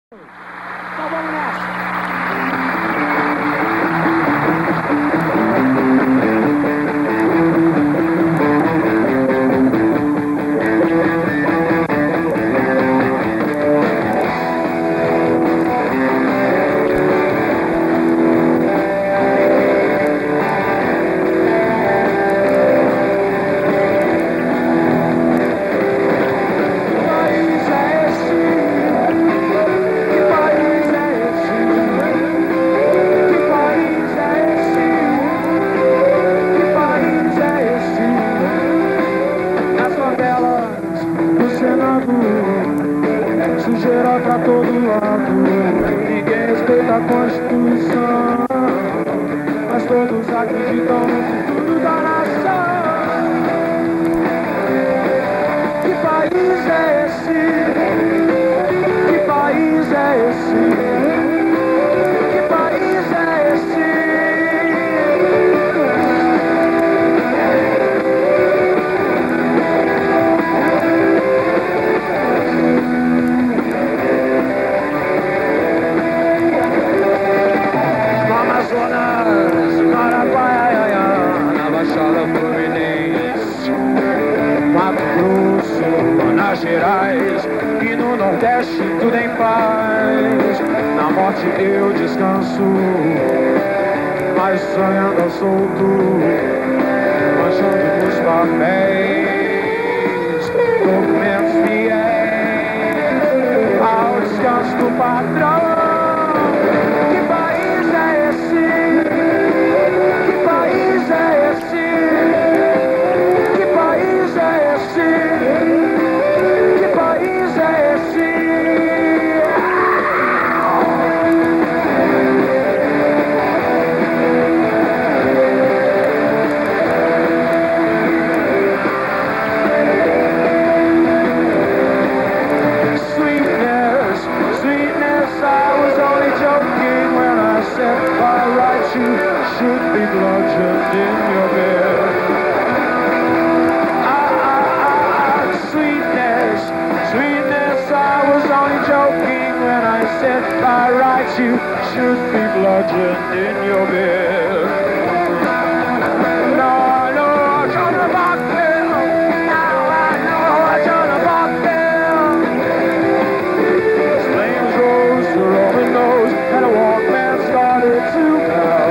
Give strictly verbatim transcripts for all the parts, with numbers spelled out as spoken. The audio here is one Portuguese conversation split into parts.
Então vamos nessa. Sujeira pra todo lado, ninguém respeita a Constituição, mas todos acreditam no futuro da nação. Que país é esse? Que país é esse? Que país é esse? Amazonas, Marapaiaiana, na Baixada Fluminense, Mato Grosso, Minas Gerais e no Nordeste tudo em paz. Na morte eu descanso, mas sonhando ao solto, manchando os papéis, documentos fiéis ao descanso do patrão. Should be bludgeoned in your bed. Ah, ah, ah, sweetness, sweetness, I was only joking when I said by right you should be bludgeoned in your bed. No, I know I'm trying to rock them. Now I know I'm trying to rock them. Flames rose, the Roman nose, and a Walkman started to blow.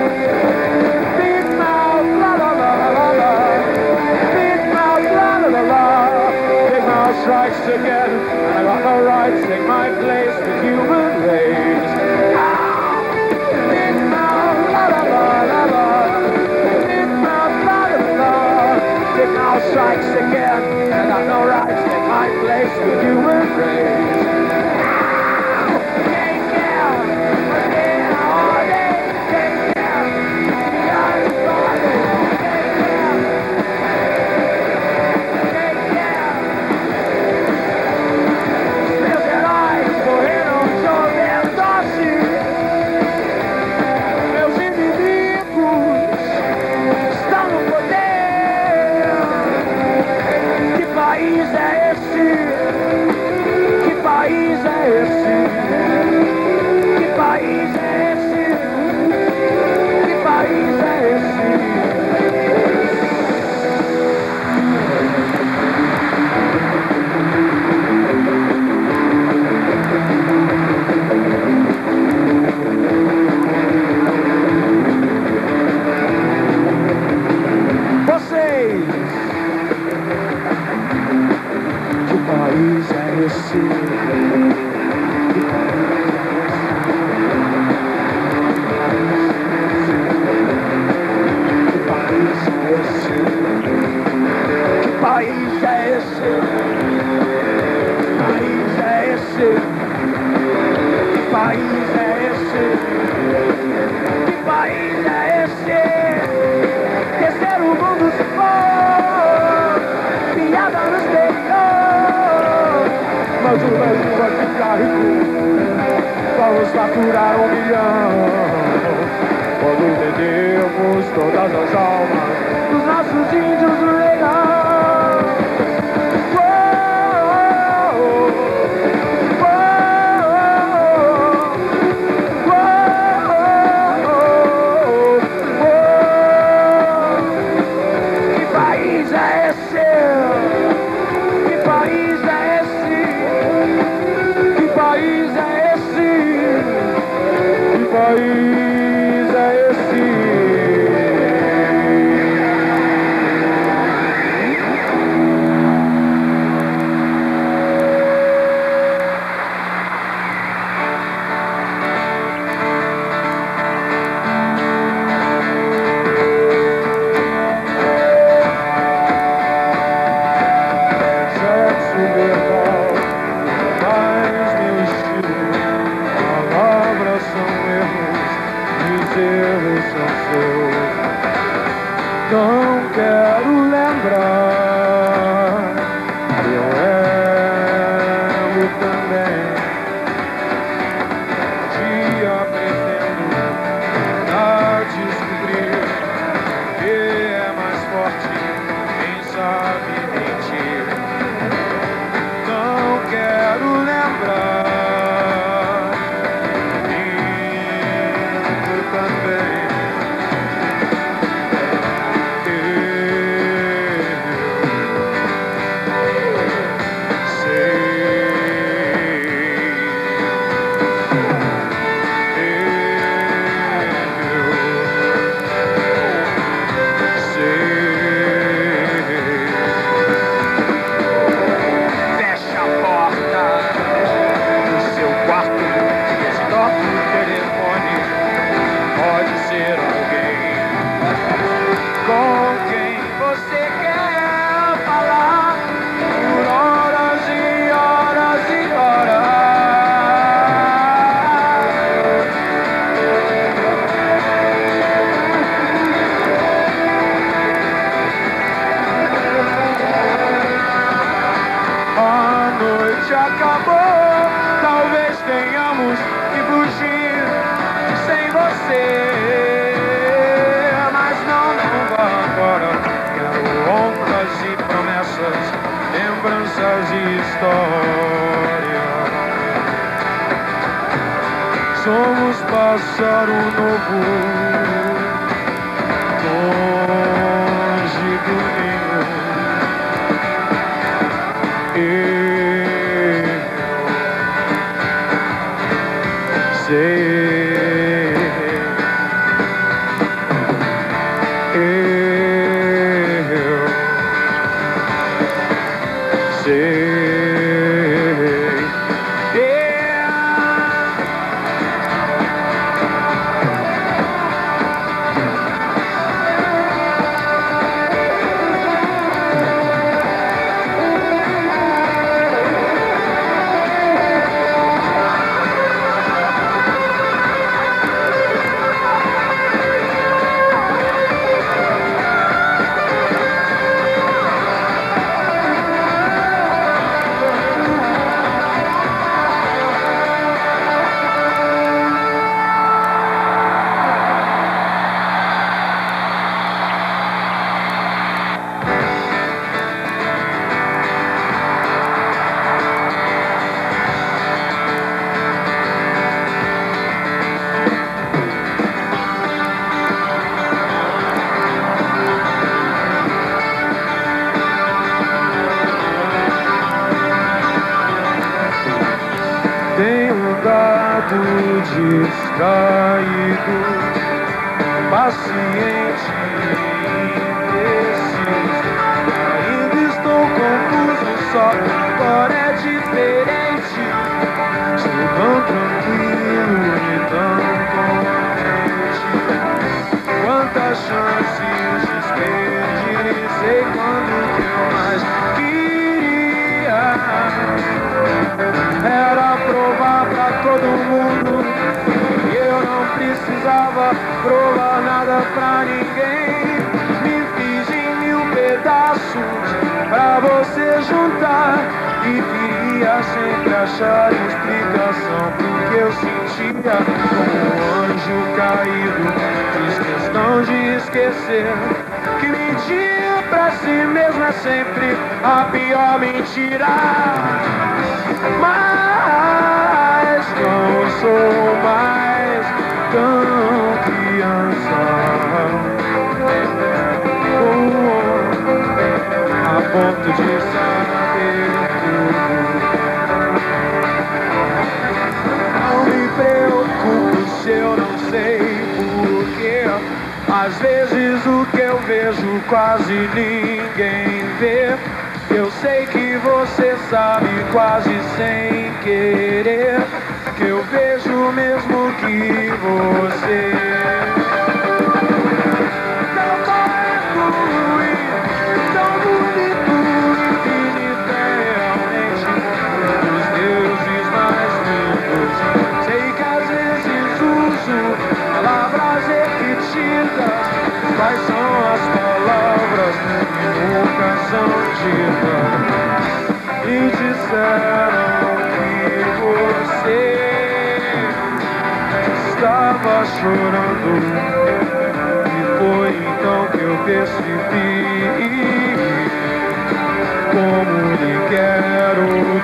Strikes again, I got no right to take my place with human race. Ah! Big mouth, la la la la la. Big mouth, la la la. Big mouth strikes again, I got no right to take my place with human race. Ah! Take care, we're getting all day. Take care, got to go. Take care. Mas o Brasil vai ficar rico, vamos faturar um milhão. Quando vendemos todas as almas dos nossos índios do legal. Oh, oh, oh, oh. somos pássaro novo, longe do ninho. Eu sei, eu sei. Distraído, paciente e indeciso. Ainda estou confuso, só agora é diferente. Estou tão tranquilo e tão contente. Quantas chances desperdicei quando que eu mais queria era provar pra todo mundo. Eu não precisava provar nada pra ninguém. Me fiz em mil pedaços pra você juntar. E queria sempre achar explicação porque eu sentia como um anjo caído. Fiz questão de esquecer que mentir pra si mesmo é sempre a pior mentira. Mas não sou mais tão criança, oh, oh, a ponto de saber tudo. Não me preocupo se eu não sei porquê. Às vezes o que eu vejo quase ninguém vê. Eu sei que você sabe quase sem querer que eu vejo mesmo que você tão correto e tão bonito, infinitamente os deuses mais lindos. Sei que às vezes uso palavras repetidas. Quais são as palavras que nunca são ditas? Me disseram que você estava chorando. E foi então que eu percebi como lhe quero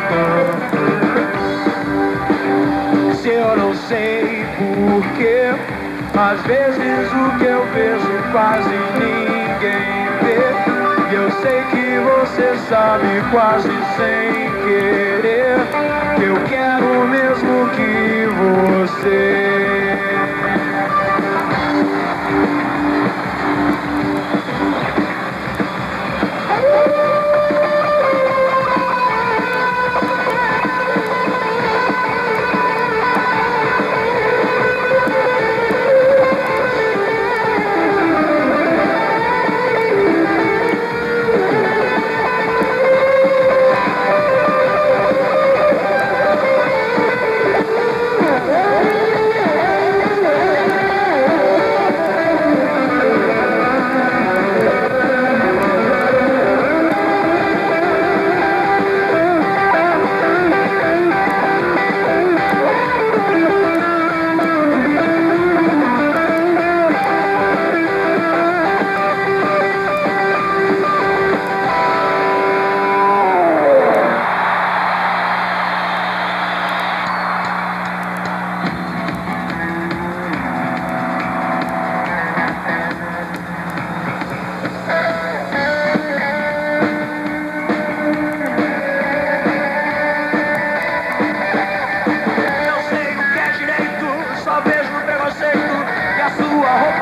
tanto. Se eu não sei porquê, às vezes o que eu vejo quase ninguém vê. E eu sei que você sabe quase sem querer que eu quero mesmo que você.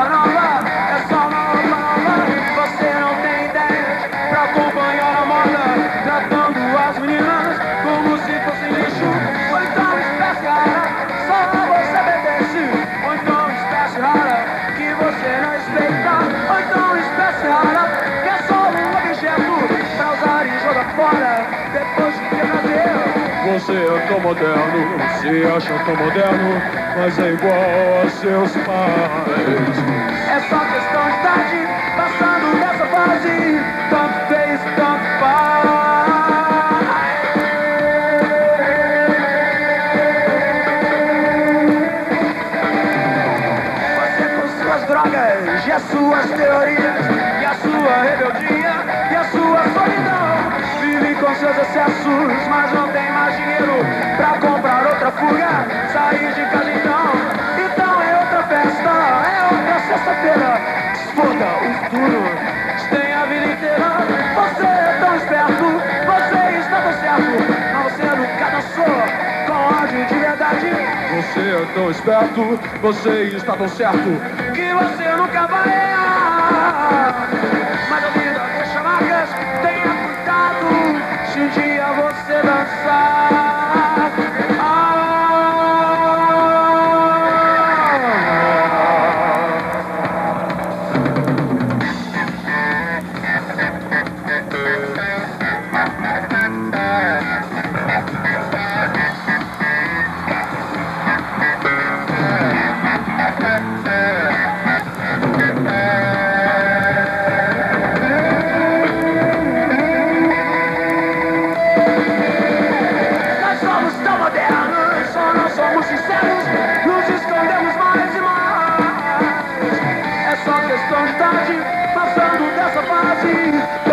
roupa nova, é só uma roupa nova. Você não tem ideia pra acompanhar a moda, tratando as meninas como se fossem lixo. Ou então espécie rara, só você pertence. Ou então espécie rara, que você não respeita. Ou então espécie rara, que é só um objeto pra usar e jogar fora depois de ter prazer. Você é tão moderno, se acha tão moderno, mas é igual a seus pais. É só questão de idade, passando dessa fase, tanto fez, tanto faz. Você com suas drogas e as suas teorias, e a sua rebeldia, e a sua solidão, vive com seus excessos, mas não tem mais dinheiro pra comprar outra fuga, sair de casa então, então é outra festa, é outra sexta-feira, exploda o futuro, tem a vida inteira. Você é tão esperto, você está tão certo, mas você nunca dançou com ódio de verdade. Você é tão esperto, você está tão certo, Que você nunca vai errar, mas a vida deixa marcas, tenha cuidado se um dia você dançar. Ah, nós somos tão modernos, só não somos sinceros, nos escondemos mais e mais. É só questão de idade, passando dessa fase.